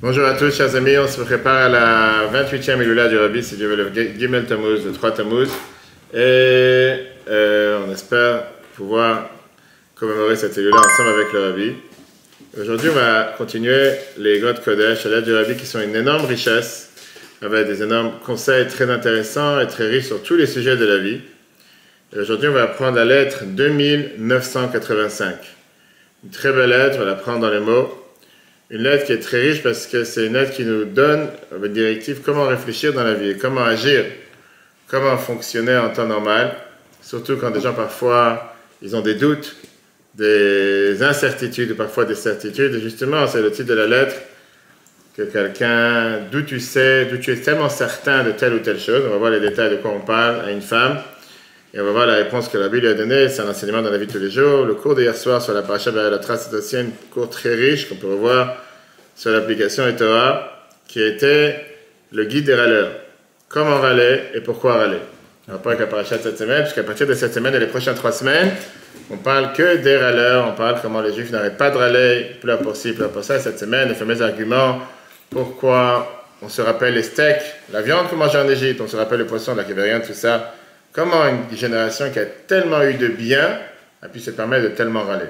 Bonjour à tous, chers amis. On se prépare à la 28e Iloula du Rabbi, si Dieu veut, le Gimel Tammuz, le 3 Tammuz. Et on espère pouvoir commémorer cette Iloula ensemble avec le Rabbi. Aujourd'hui, on va continuer les grottes Kodesh à l'aide du Rabbi qui sont une énorme richesse, avec des énormes conseils très intéressants et très riches sur tous les sujets de la vie. Et aujourd'hui, on va apprendre la lettre 2985. Une très belle lettre, on va la prendre dans les mots. Une lettre qui est très riche parce que c'est une lettre qui nous donne une directive comment réfléchir dans la vie, comment agir, comment fonctionner en temps normal, surtout quand des gens parfois ils ont des doutes, des incertitudes, parfois des certitudes. Et justement, c'est le titre de la lettre que quelqu'un, d'où tu es tellement certain de telle ou telle chose. On va voir les détails de quoi on parle à une femme. Et on va voir la réponse que la Bible lui a donnée. C'est un enseignement dans la vie de tous les jours. Le cours d'hier soir sur la paracha Ba'alatra, c'est aussi un cours très riche qu'on peut revoir sur l'application Torah, qui était le guide des râleurs. Comment râler et pourquoi râler. On va pas avec la paracha de cette semaine, puisqu'à partir de cette semaine et les prochaines 3 semaines, on parle que des râleurs. On parle comment les Juifs n'arrêtent pas de râler, pleure pour ci, pleure pour ça. Cette semaine, les fameux arguments, pourquoi on se rappelle les steaks, la viande qu'on mangeait en Égypte, on se rappelle le poisson, la rien, tout ça. Comment une génération qui a tellement eu de bien a pu se permettre de tellement râler.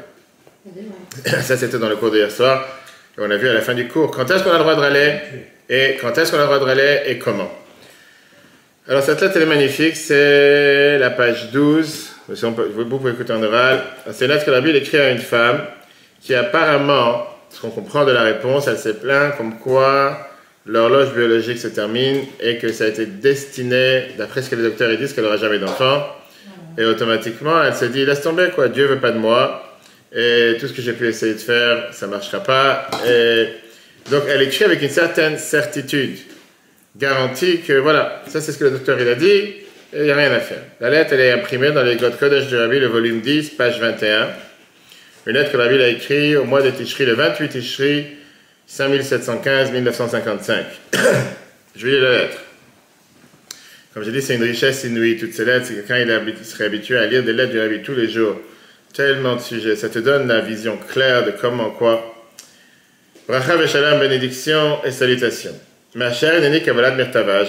Ça, c'était dans le cours d'hier soir. Et on a vu à la fin du cours quand est-ce qu'on a le droit de râler et quand est-ce qu'on a le droit de râler et comment. Alors, cette lettre, elle est magnifique. C'est la page 12. Vous pouvez écouter en oral. C'est une lettre que la Bible écrit à une femme qui apparemment, ce qu'on comprend de la réponse, elle s'est plainte comme quoi l'horloge biologique se termine et que ça a été destiné, d'après ce que les docteurs disent, qu'elle n'aura jamais d'enfant. Et automatiquement, elle s'est dit, laisse tomber, quoi, Dieu veut pas de moi. Et tout ce que j'ai pu essayer de faire, ça ne marchera pas. Et donc, elle écrit avec une certaine certitude, garantie que, voilà, ça c'est ce que le docteur il a dit, et il n'y a rien à faire. La lettre, elle est imprimée dans les Grottes Kodesh du Rabbi, le volume 10, page 21. Une lettre que le Rabbi a écrite au mois de Tishri, le 28 Tishri, 5715-1955. Je vais lire la lettre. Comme j'ai dit, c'est une richesse inouïe, toutes ces lettres. C'est quelqu'un il serait habitué à lire des lettres du Rabbi tous les jours. Tellement de sujets. Ça te donne la vision claire de comment, quoi. Bracha v'shalom, bénédiction et salutations. Ma chère Néni Kabbalat Mirtava,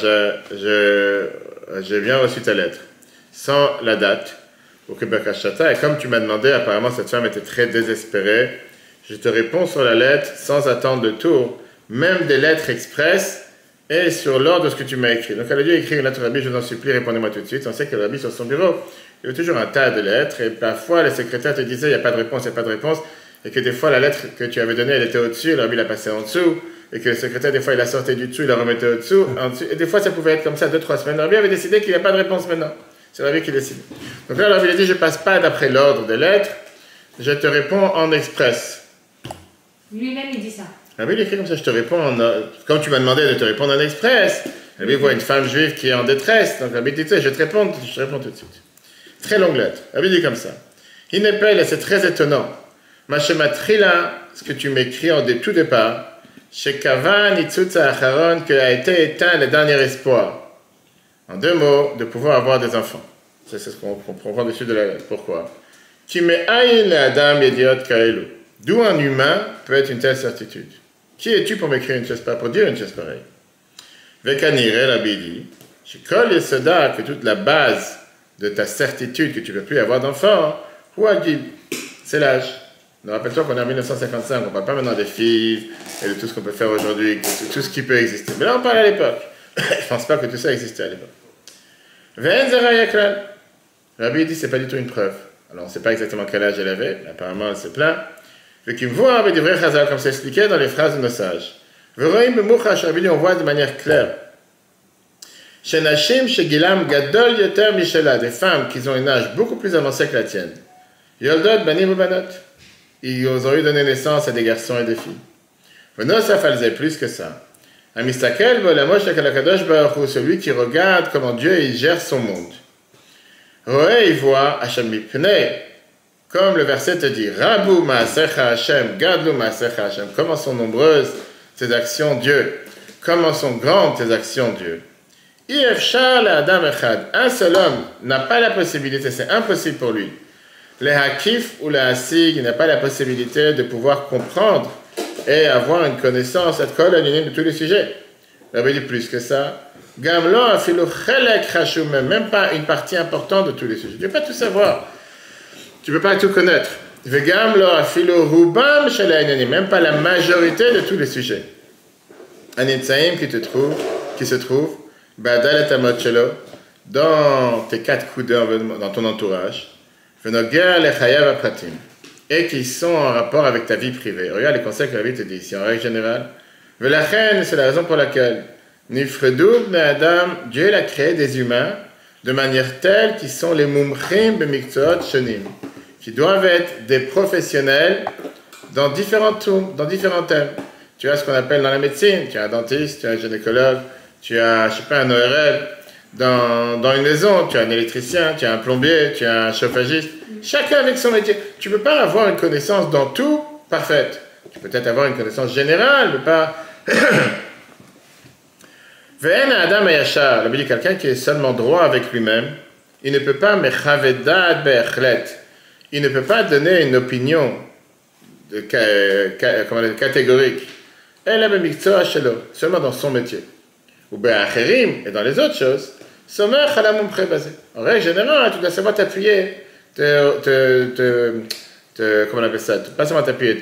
j'ai bien reçu ta lettre. Sans la date, au Québec Hachata. Et comme tu m'as demandé, apparemment cette femme était très désespérée. Je te réponds sur la lettre sans attendre le tour, même des lettres express et sur l'ordre de ce que tu m'as écrit. Donc elle a dû écrire une lettre au Rabbi, je vous en supplie, répondez-moi tout de suite. On sait que le Rabbi sur son bureau, il y a toujours un tas de lettres et parfois les secrétaires te disaient il n'y a pas de réponse, il n'y a pas de réponse et que des fois la lettre que tu avais donnée elle était au-dessus, le Rabbi l'a passée en dessous et que le secrétaire des fois il la sortait du dessous, il la remettait au-dessous, en dessous, et des fois ça pouvait être comme ça 2-3 semaines. Le Rabbi avait décidé qu'il n'y a pas de réponse maintenant. C'est le Rabbi qui décide. Donc là le Rabbi a dit je ne passe pas d'après l'ordre des lettres, je te réponds en express. Lui-même, il dit ça. Ah oui, il écrit comme ça, je te réponds comme tu m'as demandé de te répondre en express. Rabbi voit une femme juive qui est en détresse, donc Rabbi dit, je te réponds tout de suite. Très longue lettre. Rabbi dit comme ça. Hinepel, c'est très étonnant. Mashema Trila, ce que tu m'écris en tout départ, chez Kavan Itzutza Acharon, que a été éteint le dernier espoir. En 2 mots, de pouvoir avoir des enfants. C'est ce qu'on comprend dessus de la lettre. Pourquoi? Qui me aïn le Adam Yediot Kaelu. D'où un humain peut être une telle certitude. Qui es-tu pour m'écrire une chose pareille, pour dire une chose pareille? Vekanire, Rabbi dit, Shikol Yesoda, que toute la base de ta certitude que tu ne peux plus avoir d'enfant, Huagil, c'est l'âge. Rappelle-toi qu'on est en 1955, on ne parle pas maintenant des filles et de tout ce qu'on peut faire aujourd'hui, tout ce qui peut exister. Mais là, on parle à l'époque. Je ne pense pas que tout ça existait à l'époque. Ve'enzera Yakral. Rabbi dit, ce n'est pas du tout une preuve. Alors, on ne sait pas exactement quel âge elle avait, mais apparemment, elle s'est plainte. Qui me voit avec des vrais chazal, comme c'est expliqué dans les phrases de nos sages. On voit de manière claire. Chez Nashim, chez Gilam, Gadol Yoter Michela, des femmes qui ont un âge beaucoup plus avancé que la tienne. Yoldot, Banim ou Banot. Ils ont eu donné naissance à des garçons et des filles. Venosaf, elles faisaient plus que ça. Amistakel, Volamosh, Kalakadosh, Baruch, celui qui regarde comment Dieu il gère son monde. Roé, il voit, Hachem Mipnei. Comme le verset te dit, Rabu Maasecha Hashem, Gadlu Maasecha Hashem. Comment sont nombreuses tes actions, Dieu. Comment sont grandes tes actions, Dieu. Ifshar le Adam Echad. Un seul homme n'a pas la possibilité, c'est impossible pour lui. Le Hakif ou le Hasig n'a pas la possibilité de pouvoir comprendre et avoir une connaissance de tous les sujets. Rabbi dit plus que ça. Gamlo a fait le chelek chashum, même pas une partie importante de tous les sujets. Tu ne peux pas tout savoir. Tu ne peux pas tout connaître. Gamlo a fait le rubam shel, même pas la majorité de tous les sujets. Anitzaim qui se trouve, badal et amot shelo, dans tes 4 coups dans ton entourage, venoger le chayav apratim, et qui sont en rapport avec ta vie privée. Regarde les conseils que la vie te dit ici, en règle générale. Velachen, c'est la raison pour laquelle Nifredou b'nei Adam, Dieu a créé des humains de manière telle qu'ils sont les mumchim b'miktsot shonim, qui doivent être des professionnels dans différents thèmes. Tu as ce qu'on appelle dans la médecine, tu as un dentiste, tu as un gynécologue, tu as, je sais pas, un ORL. Dans une maison, tu as un électricien, tu as un plombier, tu as un chauffagiste. Chacun avec son métier. Tu ne peux pas avoir une connaissance dans tout parfaite. Tu peux peut-être avoir une connaissance générale, mais pas... Ve'en Adam ayashar, dit quelqu'un qui est seulement droit avec lui-même, il ne peut pas mechavedad be'echlet. Il ne peut pas donner une opinion catégorique. Seulement dans son métier. Ou be'acherim, et dans les autres choses, en règle générale, tu dois savoir t'appuyer, comment on appelle ça, pas seulement t'appuyer,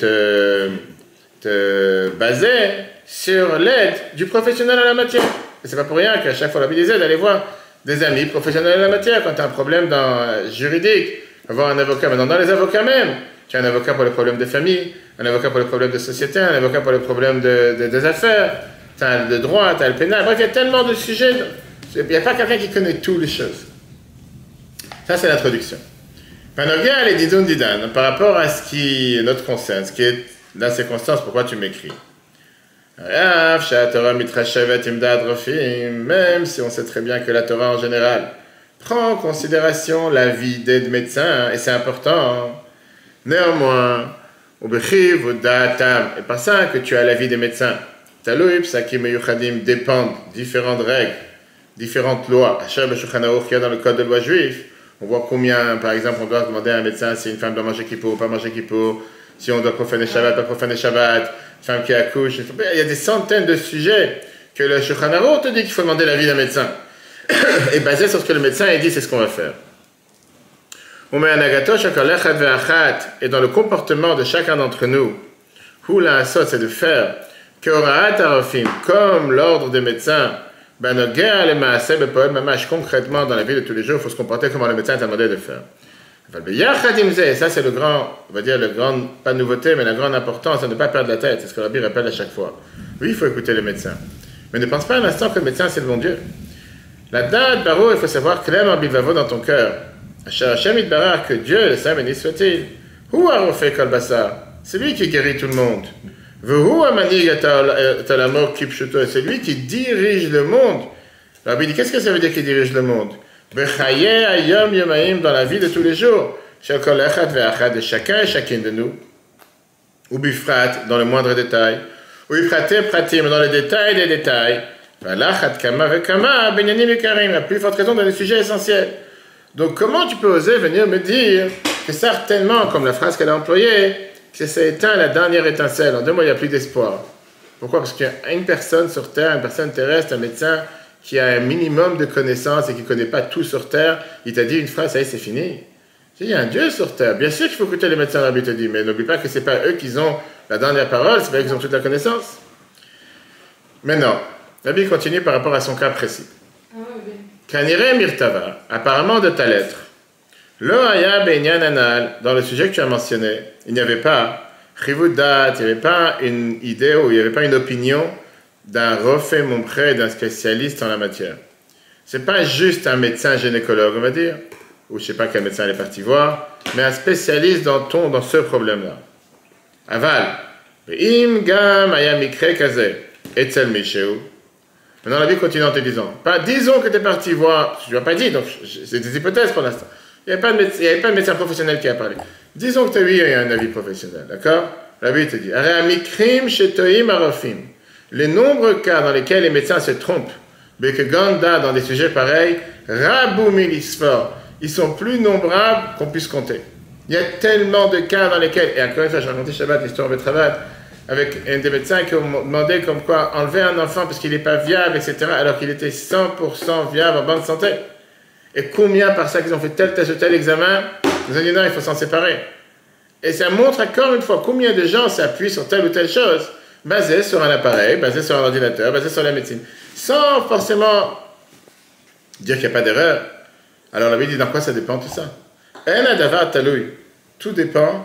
te baser sur l'aide du professionnel en la matière. Et c'est pas pour rien qu'à chaque fois, la disait d'aller voir des amis professionnels en la matière. Quand tu as un problème juridique, avoir un avocat, maintenant dans les avocats même, tu as un avocat pour les problèmes de famille, un avocat pour les problèmes de société, un avocat pour les problèmes des affaires, tu as le droit, tu as le pénal, bref, il y a tellement de sujets, il n'y a pas quelqu'un qui connaît toutes les choses. Ça, c'est l'introduction. Panogia, les didon didan, par rapport à ce qui est notre concerne, ce qui est la circonstance, pourquoi tu m'écris. Même si on sait très bien que la Torah en général prend en considération la vie des médecins, et c'est important, néanmoins, et pas ça que tu as la vie des médecins. Talouib, Sakim et Yuchadim dépendent différentes règles, différentes lois. Hachar B'Shulchan Aruch qu'il y a dans le code de loi juif, on voit combien, par exemple, on doit demander à un médecin si une femme doit manger kippour ou pas manger kippour, si on doit profaner Shabbat, pas profaner Shabbat, une femme qui accouche. Il y a des centaines de sujets que le Shulchan Aruch te dit qu'il faut demander l'avis d'un médecin. Et basé sur ce que le médecin a dit, c'est ce qu'on va faire. Et dans le comportement de chacun d'entre nous, c'est de faire comme l'ordre des médecins, concrètement dans la vie de tous les jours, il faut se comporter comme le médecin t'a demandé de faire. Et ça, c'est le grand, on va dire, pas nouveauté, mais la grande importance, c'est de ne pas perdre la tête. C'est ce que Rabbi répète à chaque fois. Oui, il faut écouter le médecin. Mais ne pense pas un instant que le médecin, c'est le bon Dieu. La date, Barou, il faut savoir clairement, Bivavo dans ton cœur. Hachem Yitbarach, que Dieu, le Saint béni soit-il, c'est lui qui guérit tout le monde. C'est lui qui dirige le monde. Rabbi dit, qu'est-ce que ça veut dire qu'il dirige le monde? Dans la vie de tous les jours, de chacun et chacune de nous, ou bifrat, dans le moindre détail, ou pratim, dans les détails des détails, la plus forte raison dans les sujets essentiels. Donc comment tu peux oser venir me dire que certainement, comme la phrase qu'elle a employée, que c'est éteint la dernière étincelle, en 2 mois il n'y a plus d'espoir. Pourquoi? Parce qu'il y a une personne sur Terre, une personne terrestre, un médecin qui a un minimum de connaissances et qui ne connaît pas tout sur Terre, il t'a dit une phrase, ça y est, c'est fini. Il y a un Dieu sur Terre. Bien sûr qu'il faut écouter les médecins, Rabbi te dit, mais n'oublie pas que ce n'est pas eux qui ont la dernière parole, c'est pas eux qui ont toute la connaissance. Maintenant, Rabbi continue par rapport à son cas précis. Kanire Mirtava, apparemment de ta lettre, Lo haya be'inyan anal, dans le sujet que tu as mentionné, il n'y avait pas Chivudat, il n'y avait pas une idée ou il n'y avait pas une opinion d'un refait mumche, d'un spécialiste en la matière. C'est pas juste un médecin gynécologue, on va dire, ou je sais pas quel médecin elle est parti voir, mais un spécialiste dans ce problème-là. Aval, im gam aya mikre kaze, etzel misheu. Maintenant, la vie continue en te disant, pas disons que tu es parti voir, je ne l'ai pas dit, donc c'est des hypothèses pour l'instant. Il n'y avait pas de médecin professionnel qui a parlé. Disons que tu as eu un avis professionnel, d'accord? La vie te dit, ara mikrim shetoim arofim. Les nombreux cas dans lesquels les médecins se trompent, mais que Ganda, dans des sujets pareils, Rabou Milisfor, ils sont plus nombrables qu'on puisse compter. Il y a tellement de cas dans lesquels, et encore une fois, j'ai raconté Shabbat, l'histoire de Travat, avec un des médecins qui ont demandé comme quoi enlever un enfant parce qu'il n'est pas viable, etc., alors qu'il était 100% viable, en bonne santé. Et combien par ça qu'ils ont fait tel test ou tel examen, ils ont dit non, il faut s'en séparer. Et ça montre encore une fois combien de gens s'appuient sur telle ou telle chose, basée sur un appareil, basée sur un ordinateur, basée sur la médecine, sans forcément dire qu'il n'y a pas d'erreur. Alors la Bible dit dans quoi ça dépend tout ça? Tout dépend.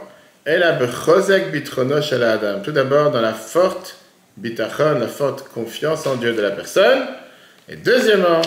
Tout d'abord dans la forte bitachon, la forte confiance en Dieu de la personne. Et deuxièmement,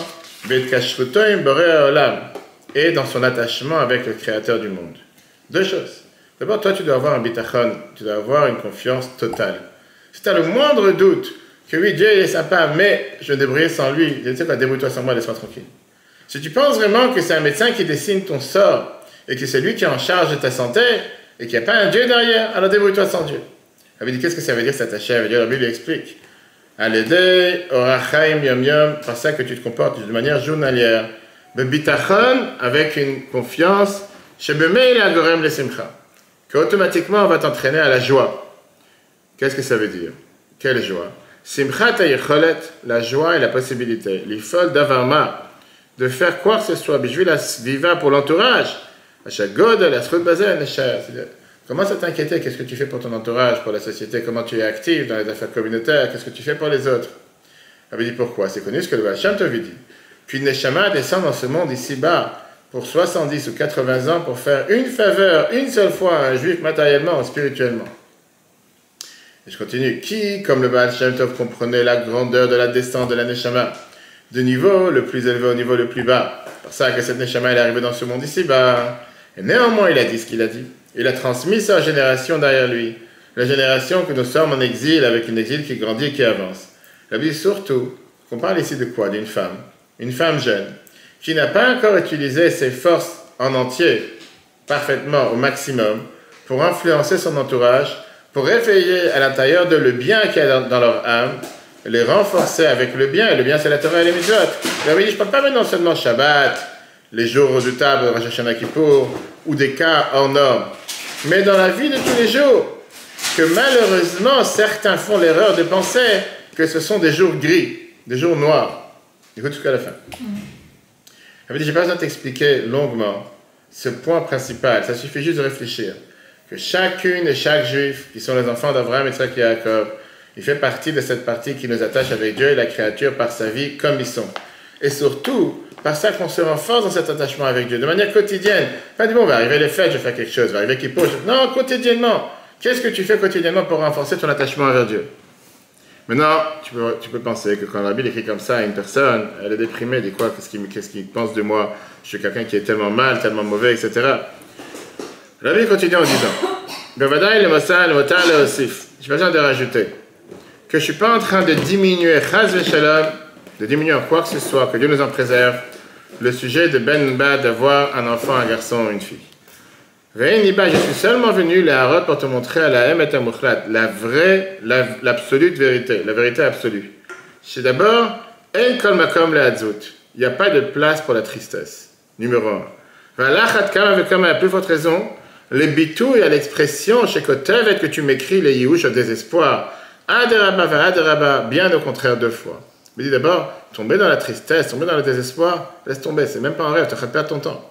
et dans son attachement avec le Créateur du monde. Deux choses. D'abord, toi, tu dois avoir un bitachon, tu dois avoir une confiance totale. Si tu as le moindre doute que oui, Dieu est sympa, mais je vais débrouiller sans lui, je sais quoi, débrouille-toi sans moi, laisse-moi tranquille. Si tu penses vraiment que c'est un médecin qui dessine ton sort et que c'est lui qui est en charge de ta santé et qu'il n'y a pas un Dieu derrière, alors débrouille-toi sans Dieu. Elle veut dire, qu'est-ce que ça veut dire s'attacher avec Dieu? La Bible explique. Aledei, orachaim, yom yom, par ça que tu te comportes de manière journalière. Bitachon, avec une confiance, shebemei la gorem le simcha, qu'automatiquement on va t'entraîner à la joie. Qu'est-ce que ça veut dire? Quelle joie? Simchat hayecholet, la joie et la possibilité. L'ifol d'avarma, de faire quoi que ce soit, bijou la viva pour l'entourage. Achagod, la srut bazen, commence à t'inquiéter, qu'est-ce que tu fais pour ton entourage, pour la société, comment tu es actif dans les affaires communautaires, qu'est-ce que tu fais pour les autres. Elle veut dire pourquoi? C'est connu ce que le Baal Shem Tov dit. Puis Neshama descend dans ce monde ici-bas pour 70 ou 80 ans pour faire une faveur, une seule fois à un juif matériellement ou spirituellement. Et je continue. Qui, comme le Baal Shem Tov, comprenait la grandeur de la descente de la Neshama, du niveau le plus élevé au niveau le plus bas. C'est pour ça que cette Neshama est arrivée dans ce monde ici-bas. Et néanmoins, il a dit ce qu'il a dit. Il a transmis sa génération derrière lui. La génération que nous sommes en exil, avec une exil qui grandit et qui avance. La Bible surtout, qu'on parle ici de quoi? D'une femme. Une femme jeune, qui n'a pas encore utilisé ses forces en entier, parfaitement, au maximum, pour influencer son entourage, pour réveiller à l'intérieur de le bien qu'il y a dans leur âme, les renforcer avec le bien. Et le bien, c'est la Torah et les mitzvot. La Bible dit, je ne parle pas maintenant seulement Shabbat, les jours redoutables, Rosh Hashanah Kippour, ou des cas hors normes, mais dans la vie de tous les jours, que malheureusement, certains font l'erreur de penser que ce sont des jours gris, des jours noirs. Écoute jusqu'à la fin. Elle me dit, je n'ai pas besoin de t'expliquer longuement ce point principal, ça suffit juste de réfléchir, que chacune et chaque juif, qui sont les enfants d'Abraham et de Isaac et Jacob, il fait partie de cette partie qui nous attache avec Dieu et la créature par sa vie comme ils sont. Et surtout, par ça qu'on se renforce dans cet attachement avec Dieu, de manière quotidienne. Pas du bon, va arriver les fêtes, je vais faire quelque chose, va arriver Kippour, non, quotidiennement. Qu'est-ce que tu fais quotidiennement pour renforcer ton attachement avec Dieu? Maintenant, tu peux penser que quand la Bible écrit comme ça à une personne, elle est déprimée, elle dit quoi? Qu'est-ce qu'il pense de moi? Je suis quelqu'un qui est tellement mal, tellement mauvais, etc. La Bible continue en disant, Bevadaï le Mossad, le Motal, le Osif. J'ai besoin de rajouter que je ne suis pas en train de diminuer, Chaz Veshalom, de diminuer en quoi que ce soit, que Dieu nous en préserve, le sujet de Ben Bad d'avoir un enfant, un garçon ou une fille. Réuniba, je suis seulement venu, la Harot, pour te montrer à la M et à Mukhlat, la vraie, l'absolue vérité, la vérité absolue. C'est d'abord, En Kol Makom la Hadzout. Il n'y a pas de place pour la tristesse. Numéro 1. Valachat Kama Vekama, à plus forte raison, les bitou et à l'expression, chez Kotev, que tu m'écris les Yihouch au désespoir. Aderaba va Aderaba, bien au contraire 2 fois. Mais dis d'abord, tomber dans la tristesse, tomber dans le désespoir, laisse tomber, c'est même pas un rêve, tu vas perdre ton temps.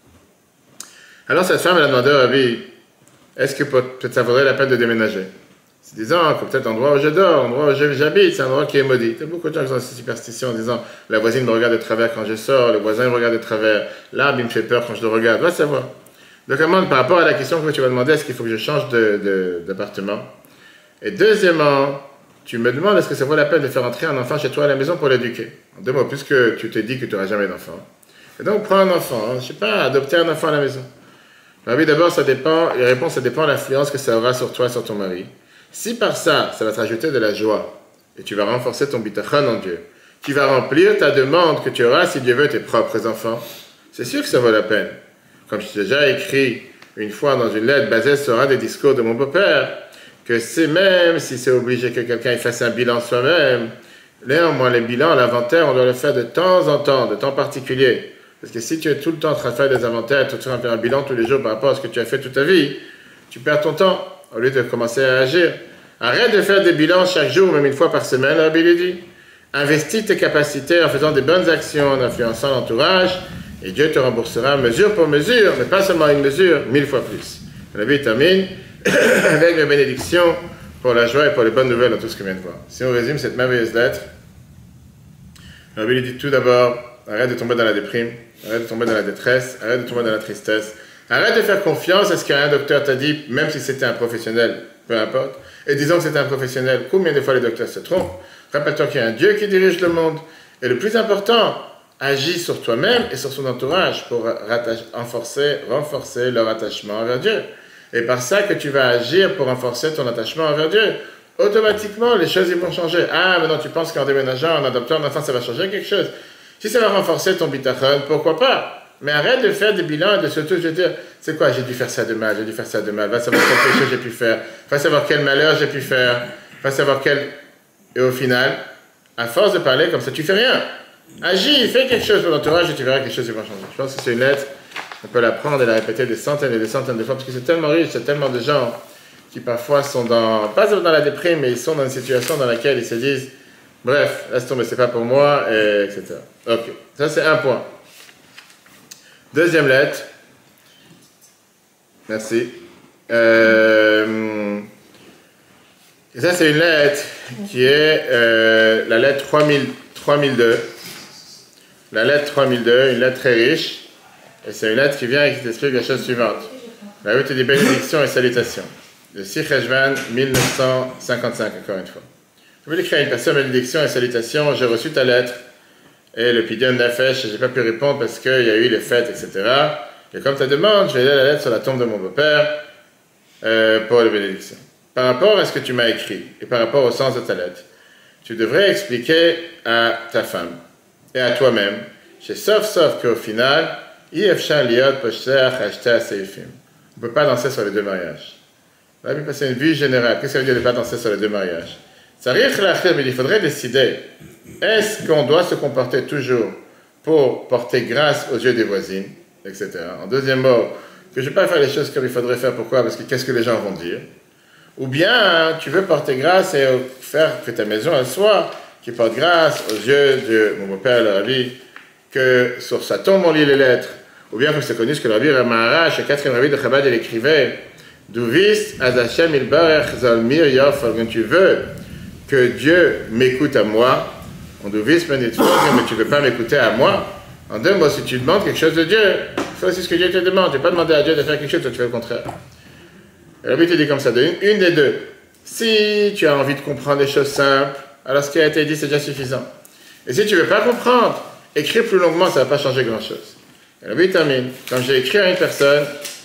Alors cette femme, elle a demandé à Rabbi, est-ce que peut-être ça vaudrait la peine de déménager? C'est disant que peut-être l'endroit où je dors, l'endroit où j'habite, c'est un endroit qui est maudit. Il y a beaucoup de gens qui ont cette superstition en disant, la voisine me regarde de travers quand je sors, le voisin me regarde de travers, l'arbre il me fait peur quand je le regarde, va savoir. Donc par rapport à la question que tu vas demander, est-ce qu'il faut que je change d'appartement? Et deuxièmement, tu me demandes est-ce que ça vaut la peine de faire entrer un enfant chez toi à la maison pour l'éduquer? En 2 mots, puisque tu t'es dit que tu n'auras jamais d'enfant. Et donc prends un enfant, je ne sais pas, adopter un enfant à la maison. Oui, d'abord, ça dépend, les réponses, ça dépend de l'influence que ça aura sur toi, sur ton mari. Si par ça, ça va te rajouter de la joie, et tu vas renforcer ton bitachon en Dieu, tu vas remplir ta demande que tu auras, si Dieu veut, tes propres enfants, c'est sûr que ça vaut la peine. Comme je t'ai déjà écrit une fois dans une lettre basée sur un des discours de mon beau-père, que c'est même si c'est obligé que quelqu'un fasse un bilan soi-même, néanmoins, les bilans, l'inventaire, on doit le faire de temps en temps, de temps particulier. Parce que si tu es tout le temps en train de faire des inventaires, tout le temps en train de faire un bilan tous les jours par rapport à ce que tu as fait toute ta vie, tu perds ton temps au lieu de commencer à agir. Arrête de faire des bilans chaque jour, même une fois par semaine, Rabbi lui dit. Investis tes capacités en faisant des bonnes actions, en influençant l'entourage, et Dieu te remboursera mesure pour mesure, mais pas seulement une mesure, 1000 fois plus. Rabbi termine avec les bénédictions pour la joie et pour les bonnes nouvelles dans tout ce qu'on vient de voir. Si on résume cette merveilleuse lettre, Rabbi lui dit tout d'abord, arrête de tomber dans la déprime, arrête de tomber dans la détresse, arrête de tomber dans la tristesse, arrête de faire confiance à ce qu'un docteur t'a dit, même si c'était un professionnel, peu importe, et disons que c'était un professionnel, combien de fois les docteurs se trompent? Rappelle-toi qu'il y a un Dieu qui dirige le monde, et le plus important, agis sur toi-même et sur son entourage pour renforcer leur attachement envers Dieu. Et par ça que tu vas agir pour renforcer ton attachement envers Dieu. Automatiquement, les choses vont changer. Ah, maintenant tu penses qu'en déménageant, en adoptant un enfant, ça va changer quelque chose. Si ça va renforcer ton bitachon, pourquoi pas? Mais arrête de faire des bilans et de surtout te dire, c'est quoi, j'ai dû faire ça de mal, va savoir quel péché j'ai pu faire, va savoir quel malheur j'ai pu faire, va savoir quel... Et au final, à force de parler comme ça, tu fais rien. Agis, fais quelque chose pour l'entourage et tu verras que les choses vont changer. Je pense que c'est une lettre, on peut la prendre et la répéter des centaines et des centaines de fois, parce que c'est tellement riche, c'est tellement de gens qui parfois sont pas dans la déprime, mais ils sont dans une situation dans laquelle ils se disent, bref, laisse tomber, c'est pas pour moi, et etc. Ok, ça c'est un point. Deuxième lettre. Merci. Et ça c'est une lettre qui est la lettre 3002. La lettre 3002, une lettre très riche. Et c'est une lettre qui vient et qui t'explique la chose suivante. La lettre dit bénédictions et salutations. Le 6 Cheshvan 1955, encore une fois. Je voulais écrire une personne, bénédiction et salutations. J'ai reçu ta lettre. Et le Pidyon Nafesh, je n'ai pas pu répondre parce qu'il y a eu les fêtes, etc. Et comme ta demande, je vais lire la lettre sur la tombe de mon beau-père pour les bénédictions. Par rapport à ce que tu m'as écrit et par rapport au sens de ta lettre, tu devrais expliquer à ta femme et à toi-même, sauf qu'au final, on ne peut pas danser sur les deux mariages. On va passer une vue générale. Qu'est-ce que ça veut dire de ne pas danser sur les deux mariages? Il faudrait décider, est-ce qu'on doit se comporter toujours pour porter grâce aux yeux des voisines, etc. En deuxième mot, que je ne vais pas faire les choses comme il faudrait faire. Pourquoi? Parce que qu'est-ce que les gens vont dire? Ou bien tu veux porter grâce et faire que ta maison elle soit, qui porte grâce aux yeux de mon beau-père, le Rabbi, que sur sa tombe on lit les lettres. Ou bien que c'est connu ce que le Rabbi Ramaharash, le 4e Rabbi de Chabad, il écrivait, Douvis, Azashem, Ilbarech, Zalmir, Yof, quand tu veux que Dieu m'écoute à moi, on Douvis, mais tu ne veux pas m'écouter à moi. En deux mots, si tu demandes quelque chose de Dieu, fais aussi ce que Dieu te demande. Tu ne vas pas demander à Dieu de faire quelque chose, toi tu fais le contraire. Et le Rabbi te dit comme ça, une des deux. Si tu as envie de comprendre des choses simples, alors ce qui a été dit, c'est déjà suffisant. Et si tu ne veux pas comprendre, écrire plus longuement, ça ne va pas changer grand-chose. Et le Rabbi termine. Quand j'ai écrit à une personne,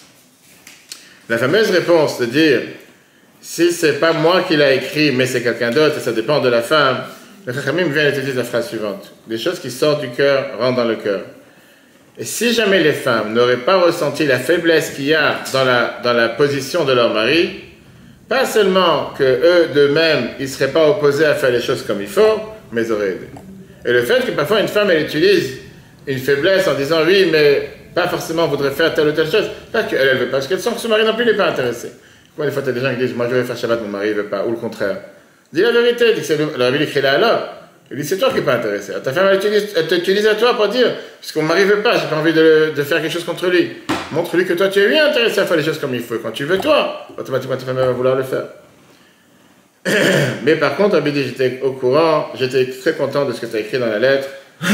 la fameuse réponse de dire, si ce n'est pas moi qui l'ai écrit, mais c'est quelqu'un d'autre, et ça dépend de la femme, le Chachamim vient et te dit la phrase suivante. Les choses qui sortent du cœur rentrent dans le cœur. Et si jamais les femmes n'auraient pas ressenti la faiblesse qu'il y a dans la position de leur mari, pas seulement qu'eux d'eux-mêmes, ils ne seraient pas opposés à faire les choses comme il faut, mais ils auraient aidé. Et le fait que parfois une femme, elle utilise une faiblesse en disant oui, mais pas forcément voudrait faire telle ou telle chose, pas qu'elle ne veut pas, parce qu'elle sent que son mari non plus n'est pas intéressé. Moi, des fois, tu as des gens qui disent moi je vais faire Shabbat, mon mari ne veut pas, ou le contraire. Dis la vérité, dis que c'est le Rabbi écrit là alors. Il dit c'est toi qui n'es pas intéressé. Ta femme, elle t'utilise à toi pour dire, parce que mon mari ne veut pas, j'ai pas envie de faire quelque chose contre lui. Montre-lui que toi tu es bien intéressé à faire les choses comme il faut. Quand tu veux toi, automatiquement ta femme va vouloir le faire. Mais par contre, Rabbi dit j'étais au courant, j'étais très content de ce que tu as écrit dans la lettre,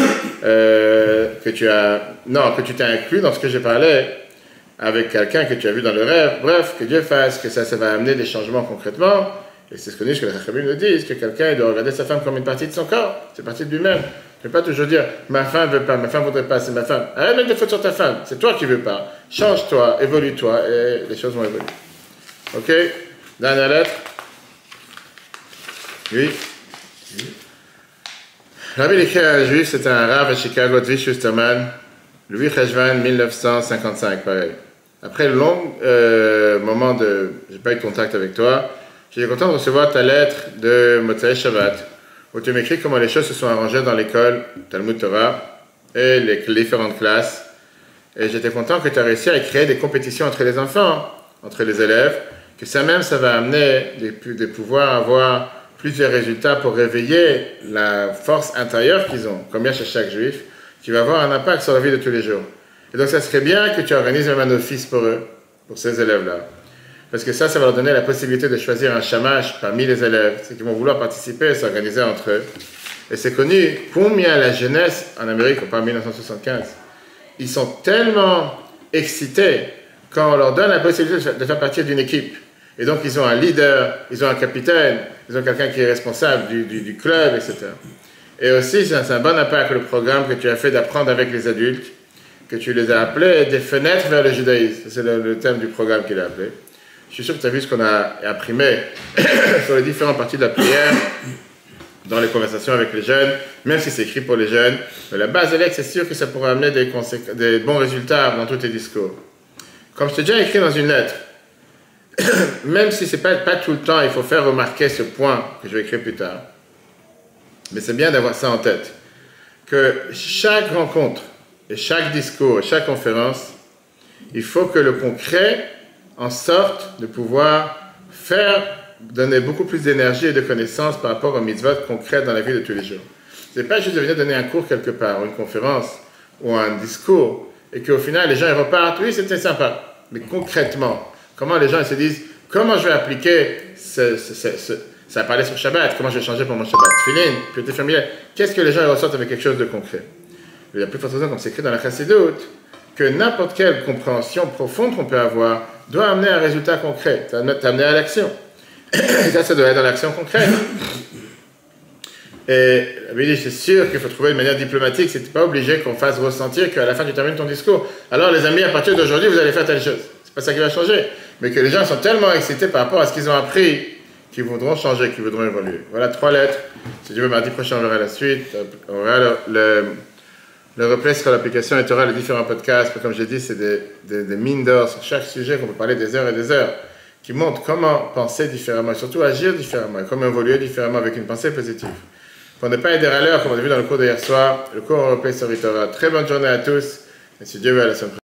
que tu t'es inclus dans ce que j'ai parlé avec quelqu'un que tu as vu dans le rêve. Bref, que Dieu fasse, que ça va amener des changements concrètement. Et c'est ce que les Chachamim nous disent, que quelqu'un doit regarder sa femme comme une partie de son corps, c'est partie de lui-même. Ne pas toujours dire, ma femme ne veut pas, ma femme ne voudrait pas, c'est ma femme. Arrête de mettre des fautes sur ta femme, c'est toi qui ne veux pas. Change-toi, évolue-toi, et les choses vont évoluer. Ok? Dernière lettre. Oui. Rabbi écrit à un juif, c'était un rave à Chicago, Tzvi Schusterman, Louis Cheshvan, 1955, pareil. Après le long moment de... J'ai pas eu de contact avec toi, j'étais content de recevoir ta lettre de Motzei Shabbat, où tu m'écris comment les choses se sont arrangées dans l'école Talmud Torah et les différentes classes. Et j'étais content que tu as réussi à créer des compétitions entre les enfants, entre les élèves, que ça même, ça va amener de pouvoir avoir plusieurs résultats pour réveiller la force intérieure qu'ils ont, comme il y a chez chaque juif, qui va avoir un impact sur la vie de tous les jours. Et donc, ça serait bien que tu organises même un office pour eux, pour ces élèves-là. Parce que ça va leur donner la possibilité de choisir un shamash parmi les élèves, ceux qui vont vouloir participer et s'organiser entre eux. Et c'est connu combien la jeunesse en Amérique, pas en 1975, ils sont tellement excités quand on leur donne la possibilité de faire partie d'une équipe. Et donc, ils ont un leader, ils ont un capitaine, ils ont quelqu'un qui est responsable du club, etc. Et aussi, c'est un bon impact le programme que tu as fait d'apprendre avec les adultes, que tu les as appelés des fenêtres vers le judaïsme. C'est le thème du programme qu'il a appelé. Je suis sûr que tu as vu ce qu'on a imprimé sur les différentes parties de la prière, dans les conversations avec les jeunes, même si c'est écrit pour les jeunes. Mais la base de l'ex, c'est sûr que ça pourra amener des bons résultats dans tous tes discours. Comme je t'ai déjà écrit dans une lettre, même si ce n'est pas tout le temps, il faut faire remarquer ce point que je vais écrire plus tard. Mais c'est bien d'avoir ça en tête. Que chaque rencontre, et chaque discours, chaque conférence, il faut que le concret en sorte de pouvoir donner beaucoup plus d'énergie et de connaissances par rapport aux mitzvot concrètes dans la vie de tous les jours. Ce n'est pas juste de venir donner un cours quelque part, ou une conférence, ou un discours, et qu'au final, les gens ils repartent, oui, c'était sympa. Mais concrètement, comment les gens ils se disent, comment je vais appliquer ça parlait sur Shabbat, comment je vais changer pour mon Shabbat, Tfilin, pureté familiale, qu'est-ce que les gens ils ressortent avec quelque chose de concret? Il y a plus forte raison, comme c'est écrit dans la Chassidoute, que n'importe quelle compréhension profonde qu'on peut avoir doit amener à un résultat concret, t'amener à l'action. Et ça doit être dans l'action concrète. Et c'est sûr qu'il faut trouver une manière diplomatique, c'est pas obligé qu'on fasse ressentir qu'à la fin tu termines ton discours. Alors les amis, à partir d'aujourd'hui, vous allez faire telle chose. C'est pas ça qui va changer. Mais que les gens sont tellement excités par rapport à ce qu'ils ont appris, qu'ils voudront changer, qu'ils voudront évoluer. Voilà 3 lettres. Si Dieu veut, mardi prochain, on verra la suite. On verra le replay sur l'application et tu auras les différents podcasts. Comme j'ai dit, c'est des mines d'or sur chaque sujet qu'on peut parler des heures et des heures, qui montrent comment penser différemment et surtout agir différemment et comment évoluer différemment avec une pensée positive. Pour ne pas être des râleurs, comme on a vu dans le cours d'hier soir, le cours en replay sur Vitora. Très bonne journée à tous et si Dieu veut, à la semaine prochaine.